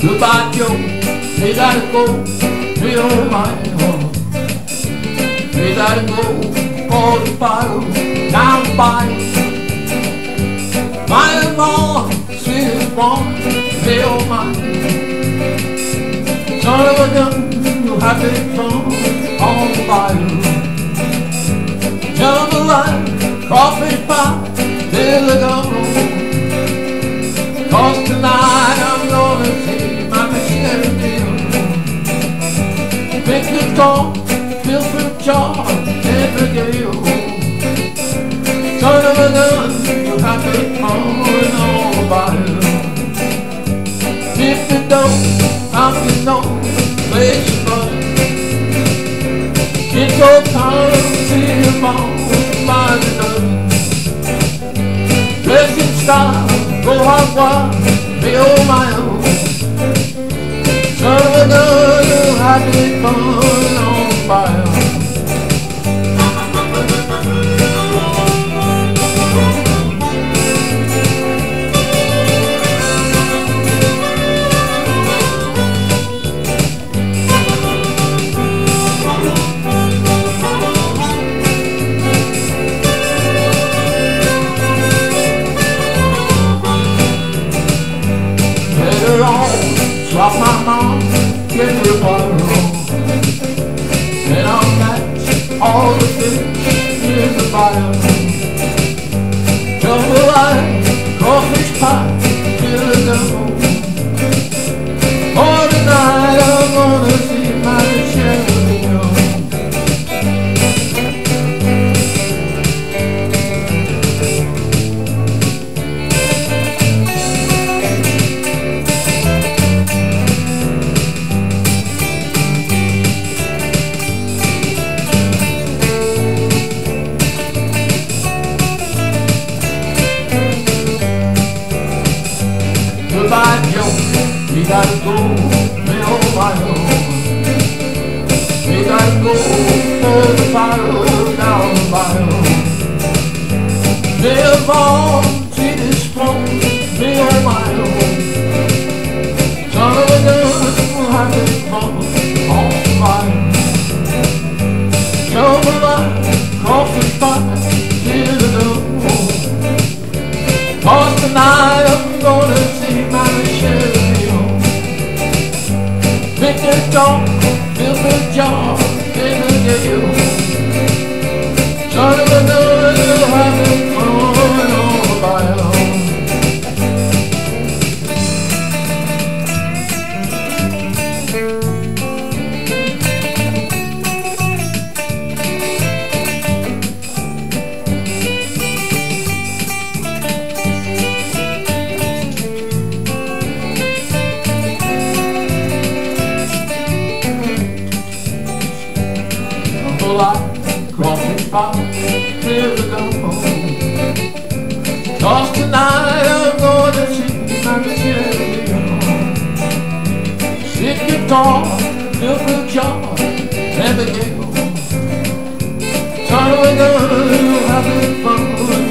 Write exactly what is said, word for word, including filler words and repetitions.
Goodbye, Joe, we gotta go, we oh my home. We gotta go for the bottle, down by my mom, sweet one, we oh my. Son of a gun, you have been fun on the bayou. Jambalaya, crawfish pie, till the gun. Cause tonight I'm gonna see my machine deal. Pick the top, fill for jar, never gale. Son of a gun, you have to fall on the bayou. If you don't, I'm you know, place your butt. Get your time, see you fall by the dozen. Dressing style, go hard wild, be all my own. Son of a gun, you had me fun on fire. Drop my mom, get me a bottle. Then I'll catch all the fish in the fire. Jambalaya, crawfish pie, till the devil. For tonight I'm gonna see my Michelle. Goodbye, Joe, we gotta go, we oh my own. We gotta go for the fire down the bayou. Live on, see this smoke, we oh my own. Son of a gun, we'll have it fun on fire. Jambalaya, crawfish pie, till the dawn. Cause tonight I'm gonna see my Michelle. Pick the dog, fill the jar, in the gale. Son of a gun, you'll have it fun on the bayou. Like crawfish pie, till the dawn. Cause tonight I'm gonna see my Michelle. Sit guitar, fill the jar, never gale. Son of a gun, you have fun.